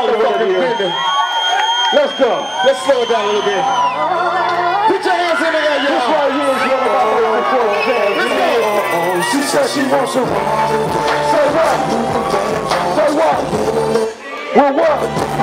motherfucking business. Let's go. Let's slow it down a little bit. Put your hands in the air, y'all. This right here is what I'm about to record. Let's go. She said she wants some. Say what? Say what? Well, what?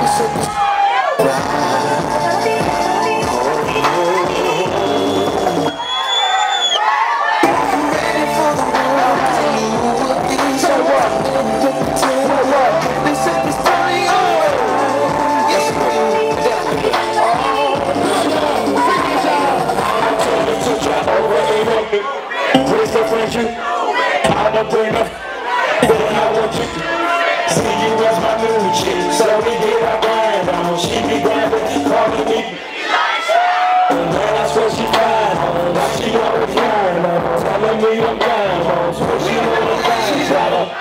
Twista friendship, I'm a winner, but I want you. See you as my new chick, so we get our grind on. She be grinding, calling me. And that's what she find on. Now she always flying on, telling me I'm blind on. So she wanna find, she got her.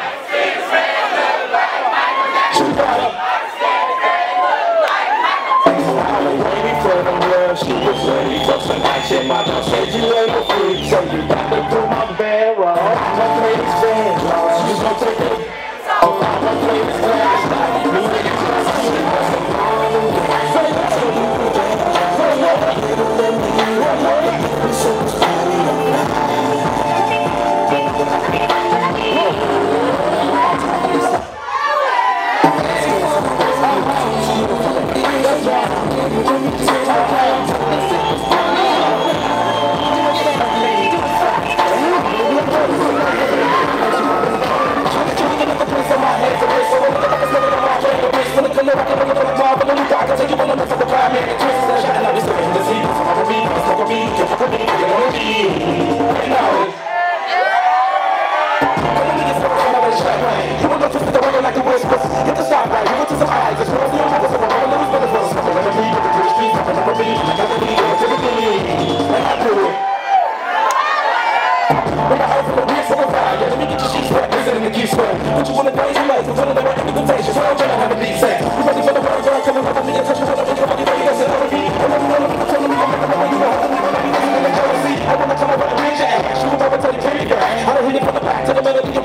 She got her. She was ready for some action. My dog said you ain't a freak, so you got to do my barrel. My lady's fan, she's gonna take it. Oh, my lady's glass, like me. Put you on the days of life, put on the right invitation. So I'm trying to have a deep sex. You ready for the word, girl? Come and put me in touch with what I'm doing. You know that's an R&B. And I'm telling me I'm never you know how to do it. I wanna come over and reach your ass. She was over to the pretty girl. I don't hit it from the back to the melody.